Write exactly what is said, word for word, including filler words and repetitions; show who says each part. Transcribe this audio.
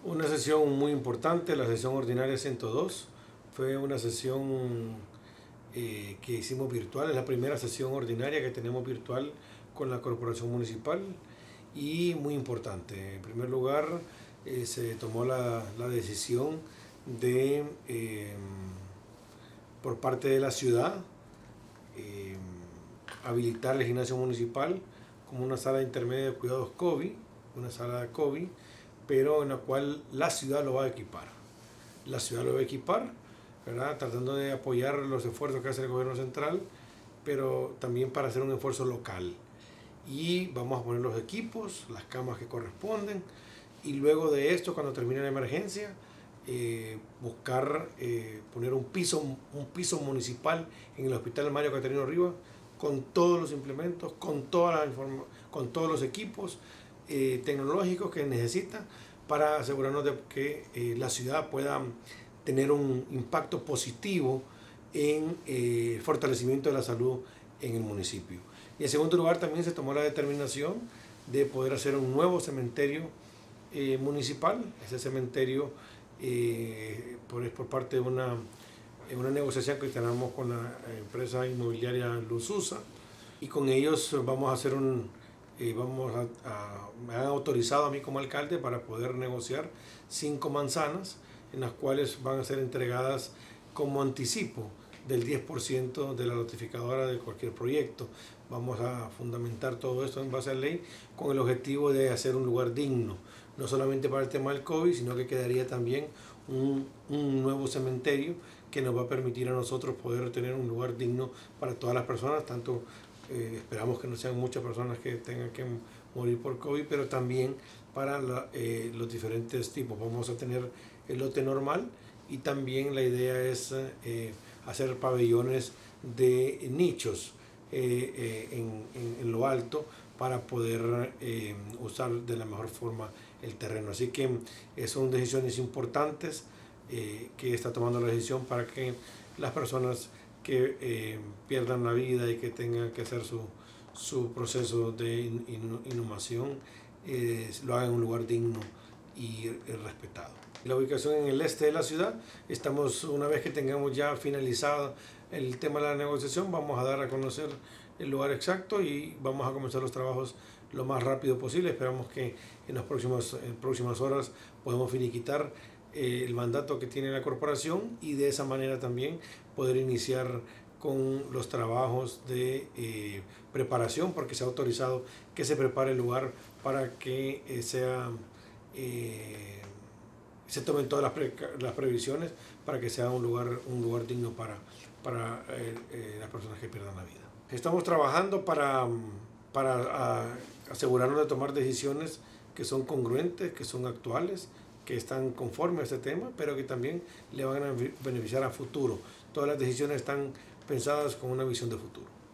Speaker 1: Una sesión muy importante, la sesión ordinaria ciento dos. Fue una sesión eh, que hicimos virtual, es la primera sesión ordinaria que tenemos virtual con la Corporación Municipal y muy importante. En primer lugar, eh, se tomó la, la decisión de, eh, por parte de la ciudad, eh, habilitar el gimnasio municipal como una sala intermedia de cuidados COVID, una sala de COVID, pero en la cual la ciudad lo va a equipar. La ciudad lo va a equipar, ¿verdad? Tratando de apoyar los esfuerzos que hace el gobierno central, pero también para hacer un esfuerzo local. Y vamos a poner los equipos, las camas que corresponden, y luego de esto, cuando termine la emergencia, eh, buscar eh, poner un piso, un piso municipal en el Hospital Mario Catarino Rivas, con todos los implementos, con, toda la con todos los equipos eh, tecnológicos que necesita para asegurarnos de que eh, la ciudad pueda tener un impacto positivo en eh, el fortalecimiento de la salud en el municipio. Y en segundo lugar, también se tomó la determinación de poder hacer un nuevo cementerio eh, municipal. Ese cementerio eh, por, por parte de una en una negociación que tenemos con la empresa inmobiliaria Luzusa, y con ellos vamos a hacer un, eh, vamos a, a, me han autorizado a mí como alcalde para poder negociar cinco manzanas en las cuales van a ser entregadas como anticipo del diez por ciento de la notificadora de cualquier proyecto. Vamos a fundamentar todo esto en base a la ley con el objetivo de hacer un lugar digno, no solamente para el tema del COVID, sino que quedaría también un, un nuevo cementerio que nos va a permitir a nosotros poder tener un lugar digno para todas las personas, tanto eh, esperamos que no sean muchas personas que tengan que morir por COVID, pero también para la, eh, los diferentes tipos. Vamos a tener el lote normal y también la idea es eh, hacer pabellones de nichos eh, eh, en, en, en lo alto para poder eh, usar de la mejor forma el terreno. Así que eh, son decisiones importantes eh, que está tomando la decisión para que las personas que eh, pierdan la vida y que tengan que hacer su, su proceso de inhumación eh, lo hagan en un lugar digno y respetado. La ubicación en el este de la ciudad, estamos, una vez que tengamos ya finalizado el tema de la negociación, vamos a dar a conocer el lugar exacto y vamos a comenzar los trabajos lo más rápido posible. Esperamos que en las próximas, en próximas horas podamos finiquitar eh, el mandato que tiene la corporación y de esa manera también poder iniciar con los trabajos de eh, preparación, porque se ha autorizado que se prepare el lugar para que eh, sea eh, se tomen todas las, pre, las previsiones para que sea un lugar, un lugar digno para, para eh, eh, las personas que pierdan la vida. Estamos trabajando para, para a, asegurarnos de tomar decisiones que son congruentes, que son actuales, que están conformes a este tema, pero que también le van a beneficiar a futuro. Todas las decisiones están pensadas con una visión de futuro.